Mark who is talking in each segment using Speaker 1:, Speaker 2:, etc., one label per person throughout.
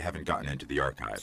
Speaker 1: haven't gotten into the archive.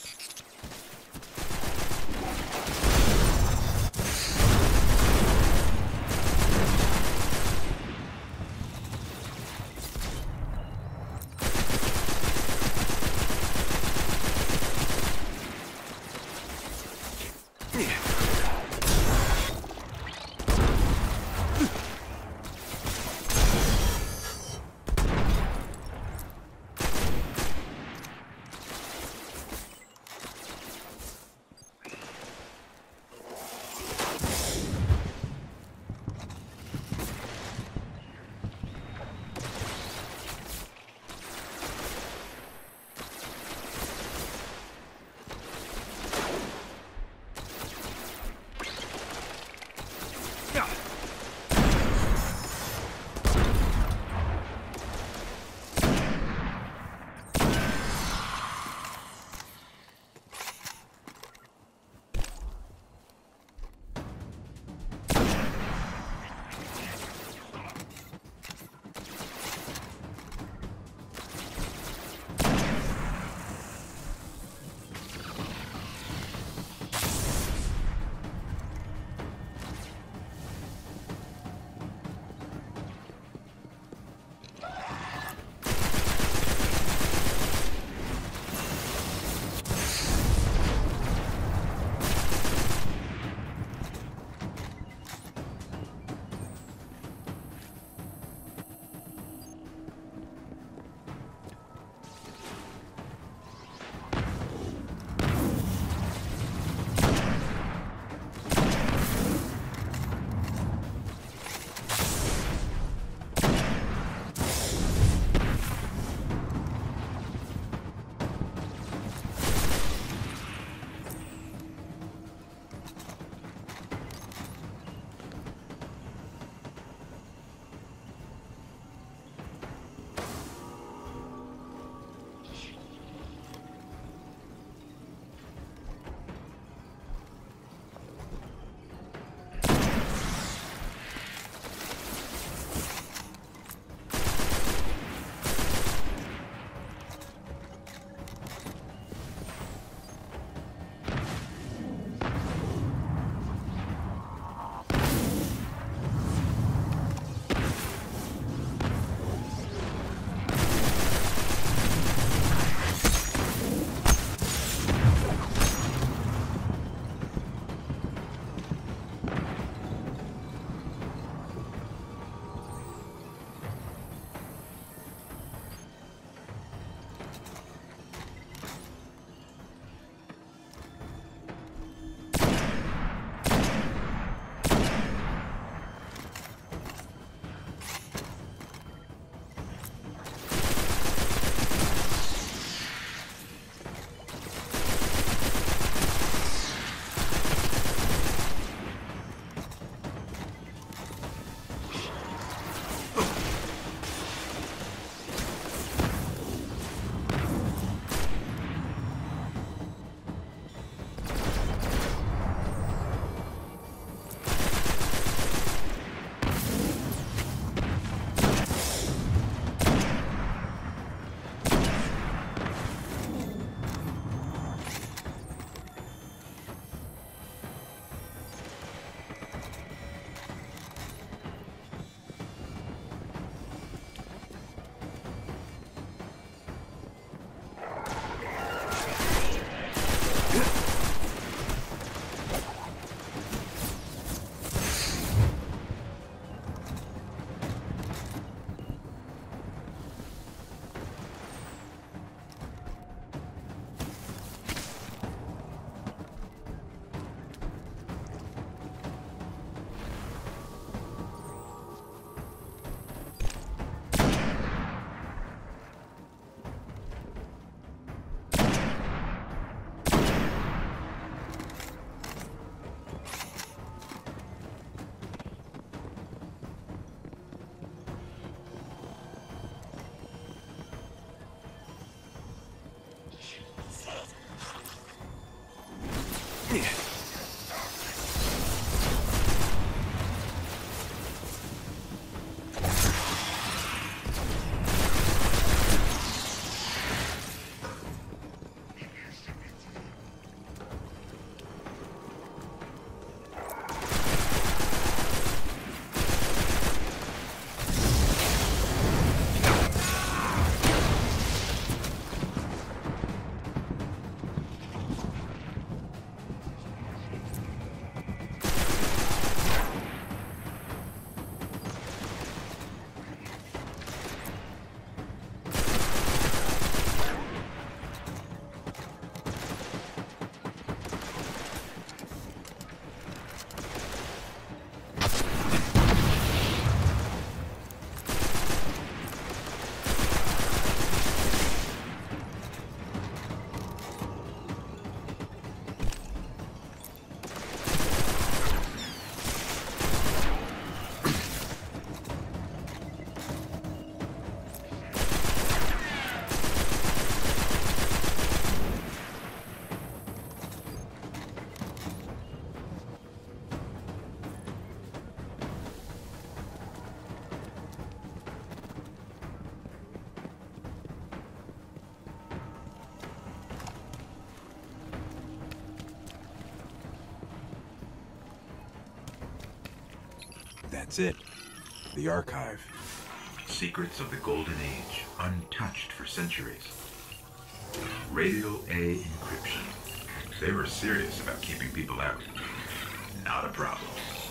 Speaker 1: That's it. The archive.
Speaker 2: Secrets of the Golden Age, untouched for centuries. Radio A encryption. They were serious about keeping people out. Not a problem.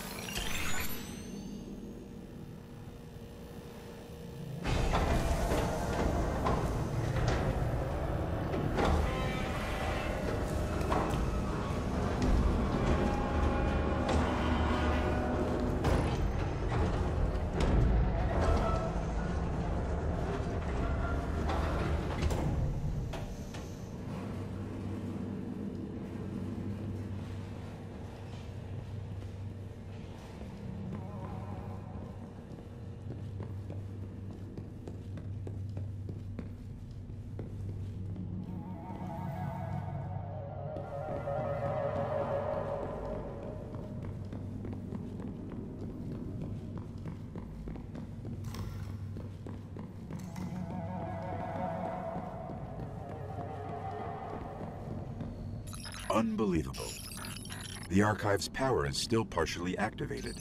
Speaker 1: Unbelievable. The archive's power is still partially activated.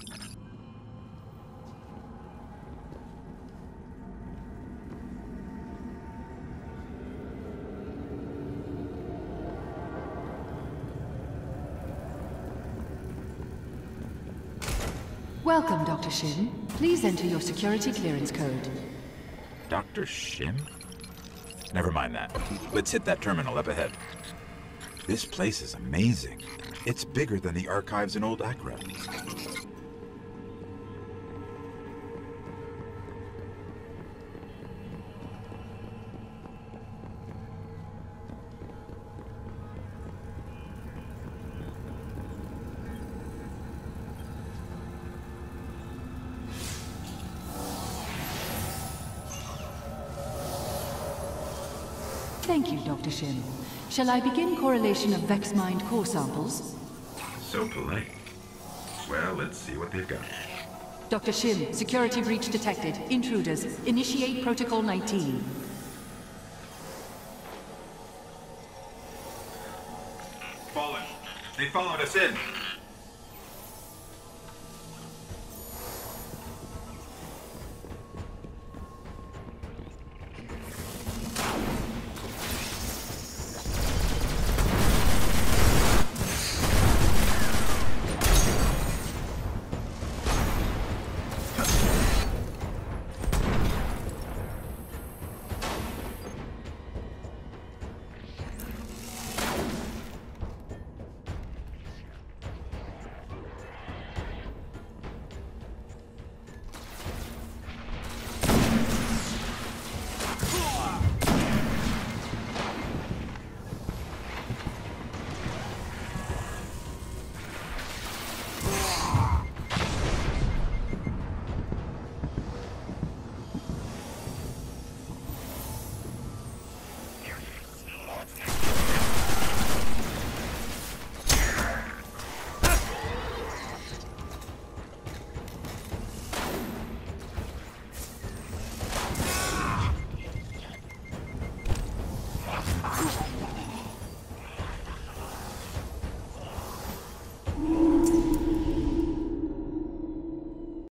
Speaker 3: Welcome, Dr. Shin. Please enter your security clearance code.
Speaker 1: Dr. Shin? Never mind that. Let's hit that terminal up ahead. This place is amazing. It's bigger than the archives in Old Accra.
Speaker 3: Thank you, Dr. Shin. Shall I begin correlation of VexMind core samples?
Speaker 2: So polite. Well, let's see what they've got.
Speaker 3: Dr. Shin, security breach detected. Intruders. Initiate Protocol 19.
Speaker 2: Fallen. They followed us in.